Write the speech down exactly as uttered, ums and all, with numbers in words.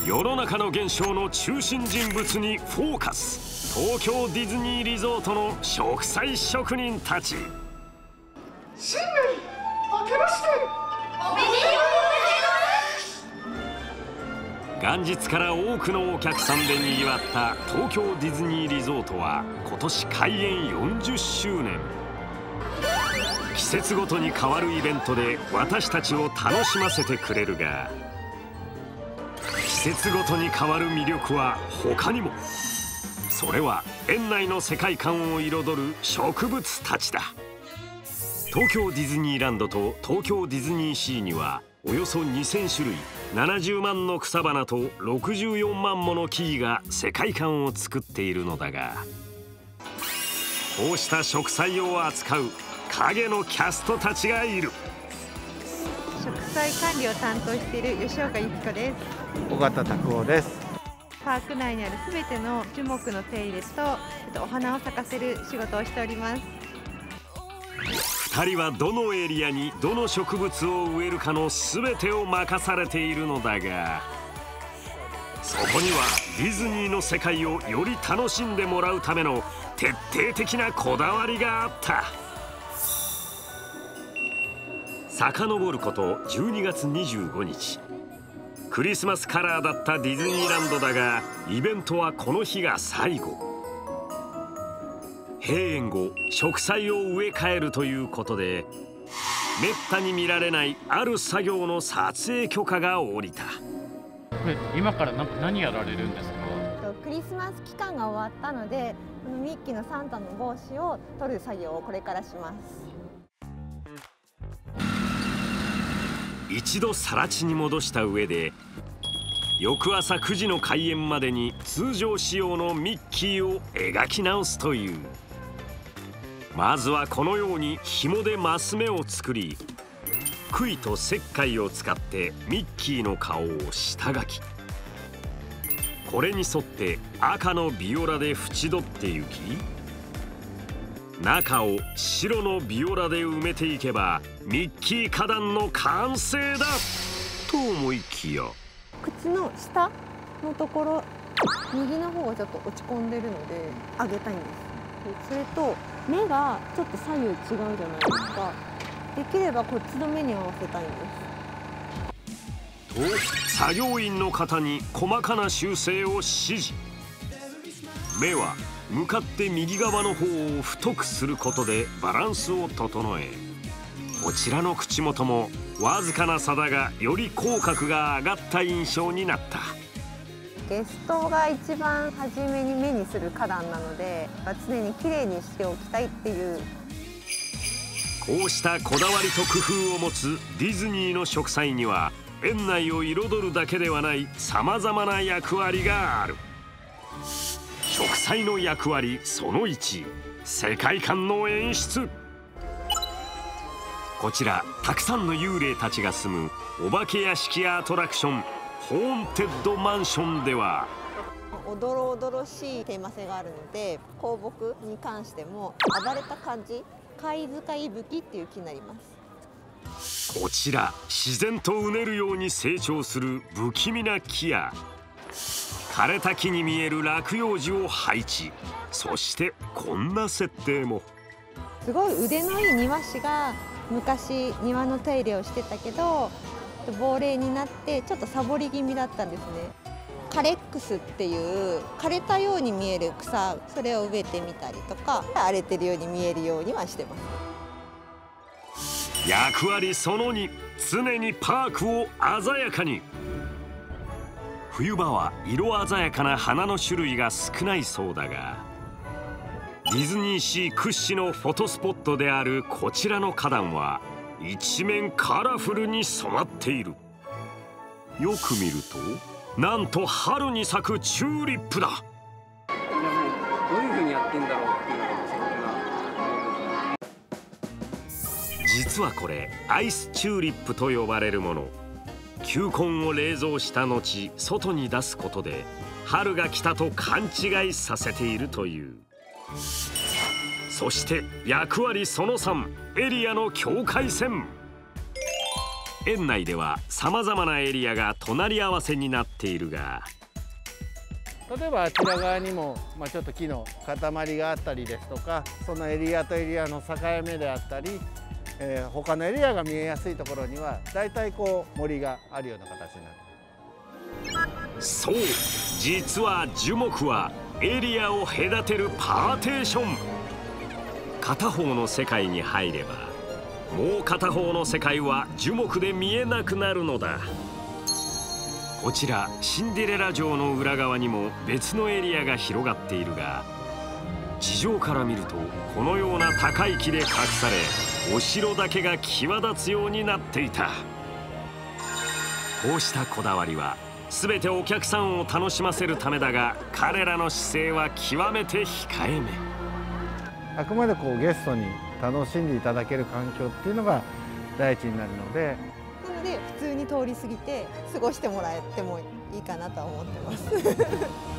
世の中の現象の中心人物にフォーカス。東京ディズニーリゾートの植栽職人たち。 新年明けましておめでとう。 元日から多くのお客さんでにぎわった東京ディズニーリゾートは今年開園よんじゅっしゅうねん。季節ごとに変わるイベントで私たちを楽しませてくれるが、季節ごとに変わる魅力は他にも。それは園内の世界観を彩る植物たちだ。東京ディズニーランドと東京ディズニーシーにはおよそにせんしゅるい、ななじゅうまんの草花とろくじゅうよんまんもの木々が世界観を作っているのだが、こうした植栽を扱う影のキャストたちがいる。 植栽管理を担当している吉岡由紀子です。 尾形拓夫です。 パーク内にあるすべての樹木の手入れとお花を咲かせる仕事をしております。 ふたりはどのエリアにどの植物を植えるかの全てを任されているのだが、そこにはディズニーの世界をより楽しんでもらうための徹底的なこだわりがあった。遡ることじゅうにがつにじゅうごにち、クリスマスカラーだったディズニーランドだが、イベントはこの日が最後。閉園後、植栽を植え替えるということで、めったに見られないある作業の撮影許可が下りた。 これ今から何何やられるんですか？ クリスマス期間が終わったので、このミッキーのサンタの帽子を取る作業をこれからします。 一度更地に戻した上で、翌朝くじの開園までに通常仕様のミッキーを描き直すという。まずはこのように紐でマス目を作り、杭と石灰を使ってミッキーの顔を下描き、これに沿って赤のビオラで縁取っていき、中を白のビオラで埋めていけばミッキー花壇の完成だと思いきや、 口の下のところ、右の方がちょっと落ち込んでるので上げたいんです。それと目がちょっと左右違うじゃないですか。できればこっちの目に合わせたいんです。 と作業員の方に細かな修正を指示。目は向かって右側の方を太くすることでバランスを整え、こちらの口元もわずかな差だがより口角が上がった印象になった。 ゲストが一番初めに目にする花壇なので、常に綺麗にしておきたいっていう。 こうしたこだわりと工夫を持つディズニーの植栽には、園内を彩るだけではないさまざまな役割がある。植栽の役割そのいち、世界観の演出。こちらたくさんの幽霊たちが住むお化け屋敷アトラクション、ホーンテッドマンションでは、 おどろおどろしいテーマ性があるので、香木に関しても暴れた感じ、貝塚いぶきっていう木になります。 こちら自然とうねるように成長する不気味な木や、枯れた木に見える落葉樹を配置。そしてこんな設定も。 すごい腕のいい庭師が昔庭の手入れをしてたけど、亡霊になってちょっとサボり気味だったんですね。カレックスっていう枯れたように見える草、それを植えてみたりとか、荒れてるように見えるようにはしてます。 役割そのに、常にパークを鮮やかに。冬場は色鮮やかな花の種類が少ないそうだが、ディズニーシー屈指のフォトスポットであるこちらの花壇は一面カラフルに染まっている。よく見ると、なんと春に咲くチューリップだ。 いやもうどういう風にやってんだろうっていうのがすごくな。 実はこれアイスチューリップと呼ばれるもの。球根を冷蔵した後外に出すことで春が来たと勘違いさせているという。そして役割そのさん、エリアの境界線。 園内ではさまざまなエリアが隣り合わせになっているが、 例えばあちら側にも、まあ、ちょっと木の塊があったりですとか、そのエリアとエリアの境目であったり、えー、他のエリアが見えやすいところにはだいたいこう森があるような形になる。 そう、実は樹木はエリアを隔てるパーテーション。片方の世界に入ればもう片方の世界は樹木で見えなくなるのだ。こちらシンデレラ城の裏側にも別のエリアが広がっているが、地上から見るとこのような高い木で隠され、お城だけが際立つようになっていた。こうしたこだわりは全てお客さんを楽しませるためだが、彼らの姿勢は極めて控えめ。 あくまでこうゲストに楽しんでいただける環境っていうのが第一になるので、 なので普通に通り過ぎて過ごしてもらえてもいいかなとは思ってます。